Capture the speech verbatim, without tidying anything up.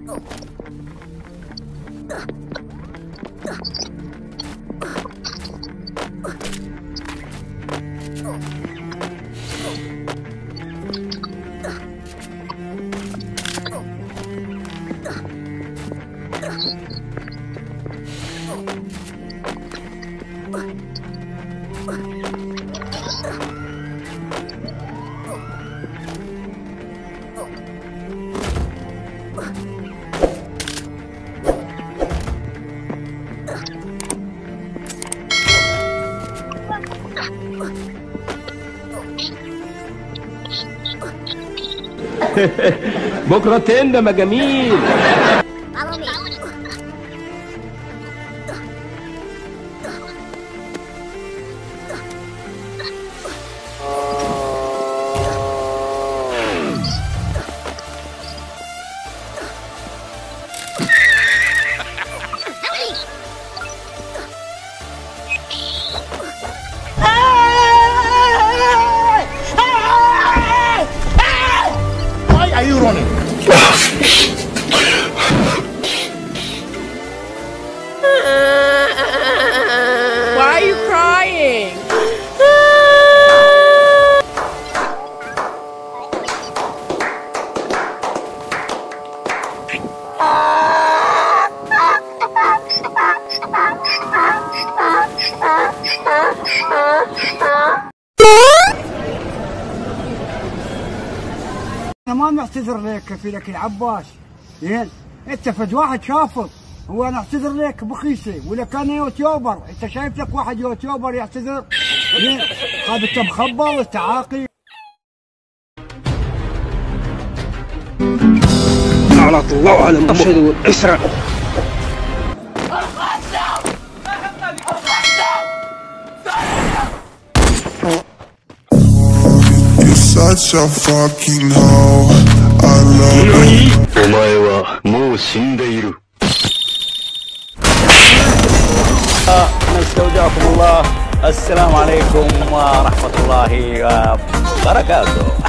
بكرة تندم يا جميل. Why are you running? Why are you crying? أنا ما نعتذر لك في لك العباس، زين؟ أنت فد واحد شافط، هو نعتذر لك بخيسة، ولا كان يوتيوبر، أنت شايف لك واحد يوتيوبر يعتذر؟ زين؟ هذا أنت مخبر وأنت عاقل. على الله على المشهد والإسرة. Such a fucking hoe. I love you. お前はもう死んでいる。نستودعكم الله. السلام عليكم ورحمة الله وبركاته.